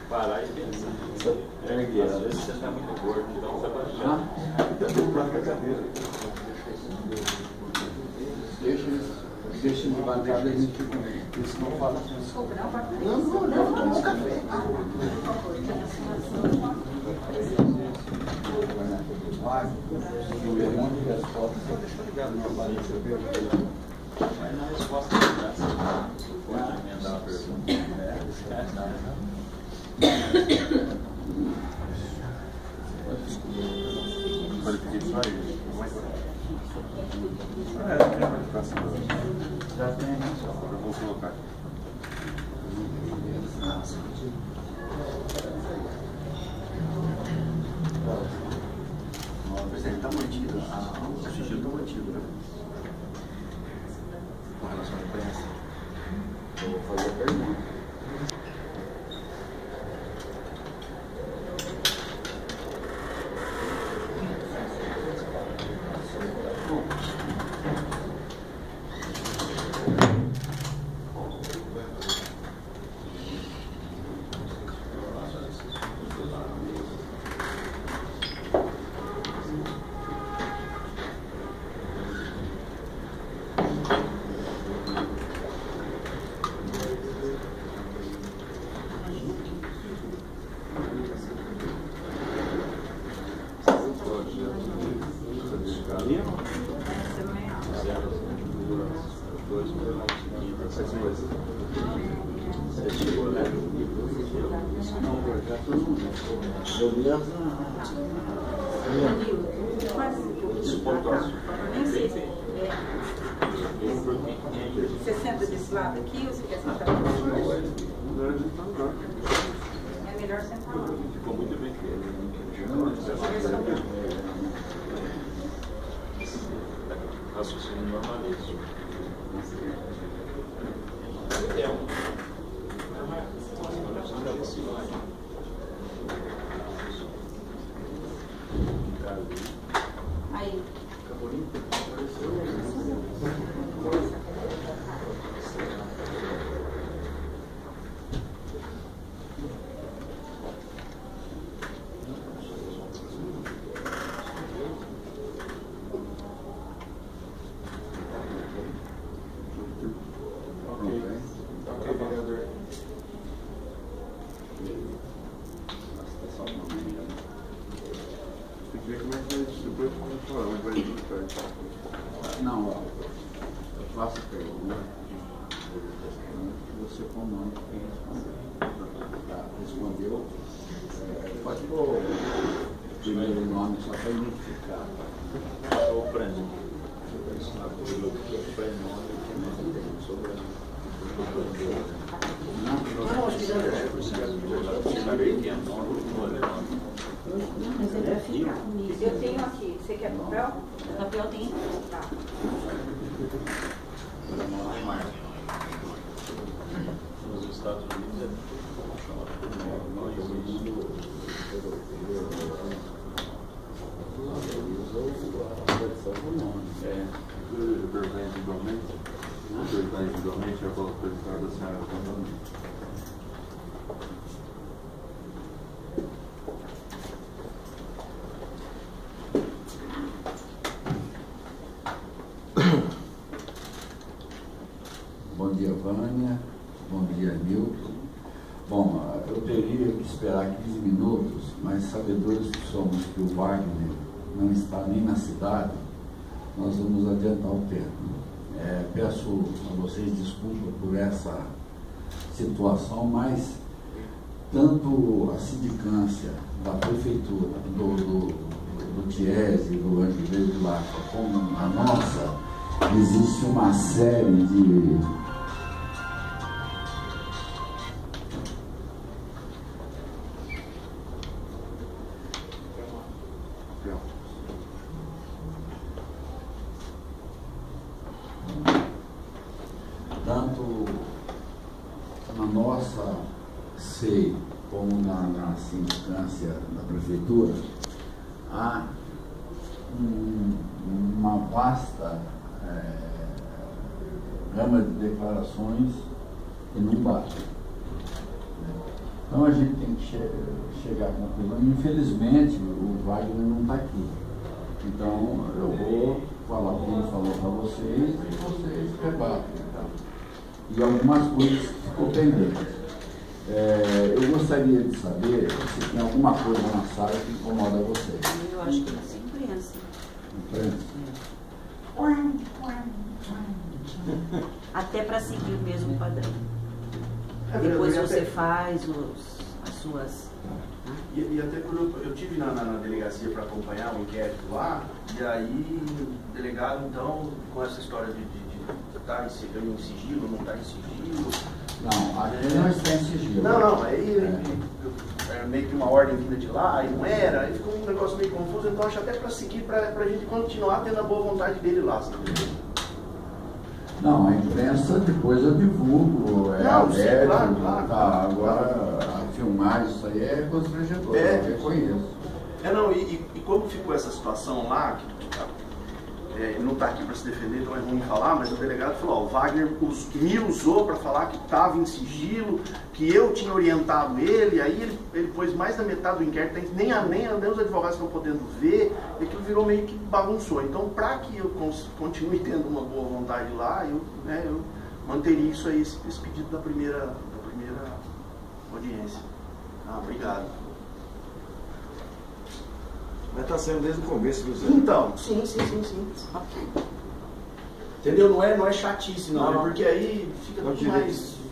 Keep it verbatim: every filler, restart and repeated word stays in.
parar e pensar. É, às vezes você está muito gordo, então você vai achar. Deixa deixa de bancada e a gente fica. Isso não fala. Não, não, não, toma um café. O irmão de resposta, deixa eu ligar no aparelho, viu? Mas na resposta da graça, pode emendar a pergunta. Pode pedir só isso. É, tem uma educação. Já tem, Eu vou colocar aqui. Está mantido, o sigilo está mantido, né? Com relação à imprensa. Eu vou fazer a pergunta. Você senta desse lado aqui ou você quer sentar aqui? É melhor sentar lá. Ficou muito bem feito. Raciocínio normalíssimo. É um. Aí. Não, eu faço a pergunta, você comanda quem respondeu. Tá, respondeu, é, pode pôr o primeiro nome só para identificar. Só o prenome. O prenome que não tem sobrenome. Não, acho que já é. Saber que é nome ou nome. Mas ele vai ficar comigo. Eu tenho aqui. Você quer papel? Papel tem. Tá. Nos Estados Unidos é chamado por nome, não existe. É. Eu pergunto individualmente. Eu pergunto individualmente, eu coloco o resultado da senhora também. Bom dia, Vânia. Bom dia, Milton. Bom, eu teria que esperar quinze minutos, mas sabedores que somos que o Wagner não está nem na cidade, nós vamos adiantar o tempo. É, peço a vocês desculpa por essa situação, mas tanto a sindicância da prefeitura, do, do, do Tiese, do Anjo Verde Lapa, como a nossa, existe uma série de tanto na nossa C E I como na, na sindicância da prefeitura, há um, uma vasta é, gama de declarações que não bate. Então a gente tem que che chegar à conclusão. Infelizmente, o Wagner não está aqui. Então eu vou falar o que ele falou para vocês e vocês rebatem. Tá? E algumas coisas ficou pendentes. É, eu gostaria de saber se tem alguma coisa na sala que incomoda vocês. Eu acho que é imprensa. Imprensa? Até para seguir o mesmo padrão. É, Depois eu você até, faz os, as suas... e, e até quando eu, eu tive na, na, na delegacia para acompanhar o inquérito lá, e aí o delegado, então, com essa história de estar tá em sigilo, não estar tá em sigilo. Não, aqui não está em sigilo. Não, não, aí é. Era meio que uma ordem vinda de lá, aí não era, aí ficou um negócio meio confuso, então acho até para seguir, para a gente continuar tendo a boa vontade dele lá, sabe? Não, a imprensa depois eu divulgo, é não, sim, aberto, claro, claro, tá, claro, agora a filmagem, isso aí é constrangedor, é, eu reconheço. É, não, e, e, e como ficou essa situação lá, que, é, ele não está aqui para se defender, então é ruim falar, mas o delegado falou, ó, o Wagner us, me usou para falar que estava em sigilo, que eu tinha orientado ele, aí ele, ele pôs mais da metade do inquérito, nem, a, nem, a, nem os advogados estão podendo ver, e aquilo virou meio que bagunçou. Então, para que eu continue tendo uma boa vontade lá, eu, né, eu manteria isso aí, esse, esse pedido da primeira, da primeira audiência. Ah, obrigado. Mas está sendo desde o começo do Zé. Então, sim, sim, sim, sim. Entendeu? Não é, não é chatice, não, não, é porque aí fica não tudo mais